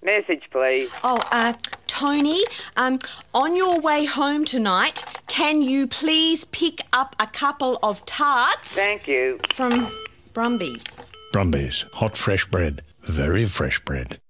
Message, please. Tony, on your way home tonight, can you please pick up a couple of tarts? Thank you. From Brumby's. Brumby's. Hot fresh bread. Very fresh bread.